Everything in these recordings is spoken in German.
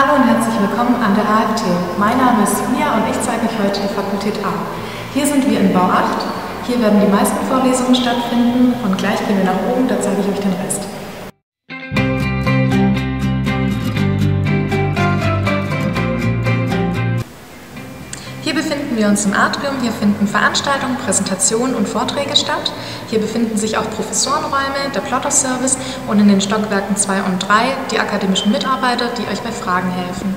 Hallo und herzlich willkommen an der AFT. Mein Name ist Julia und ich zeige euch heute die Fakultät A. Hier sind wir in Bau 8. Hier werden die meisten Vorlesungen stattfinden und gleich gehen wir nach oben, da zeige ich euch den Rest. Hier befinden wir uns im Atrium. Hier finden Veranstaltungen, Präsentationen und Vorträge statt. Hier befinden sich auch Professorenräume, der Plotter-Service und in den Stockwerken 2 und 3 die akademischen Mitarbeiter, die euch bei Fragen helfen.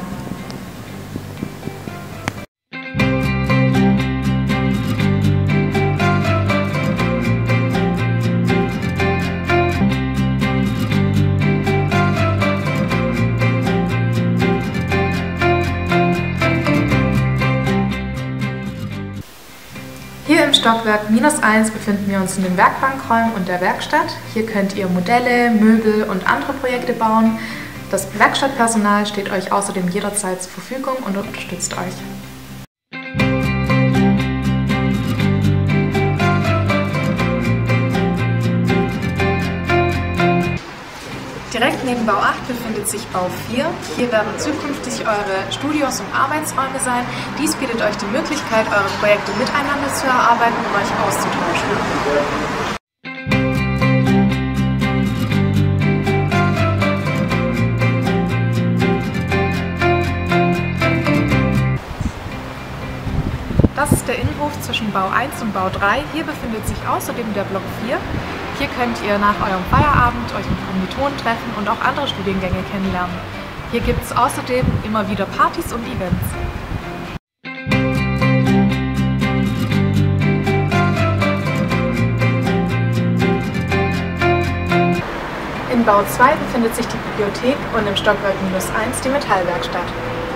Hier im Stockwerk -1 befinden wir uns in den Werkbankräumen und der Werkstatt. Hier könnt ihr Modelle, Möbel und andere Projekte bauen. Das Werkstattpersonal steht euch außerdem jederzeit zur Verfügung und unterstützt euch. Direkt neben Bau 8 befindet sich Bau 4. Hier werden zukünftig eure Studios und Arbeitsräume sein. Dies bietet euch die Möglichkeit, eure Projekte miteinander zu erarbeiten und euch auszutauschen. Das ist der Innenhof zwischen Bau 1 und Bau 3. Hier befindet sich außerdem der Block 4. Hier könnt ihr nach eurem Feierabend euch mit Kommilitonen treffen und auch andere Studiengänge kennenlernen. Hier gibt es außerdem immer wieder Partys und Events. In Bau 2 befindet sich die Bibliothek und im Stockwerk -1 die Metallwerkstatt.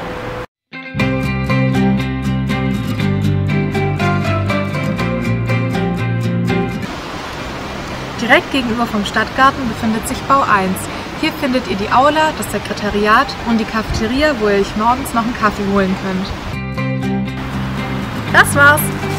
Direkt gegenüber vom Stadtgarten befindet sich Bau 1. Hier findet ihr die Aula, das Sekretariat und die Cafeteria, wo ihr euch morgens noch einen Kaffee holen könnt. Das war's!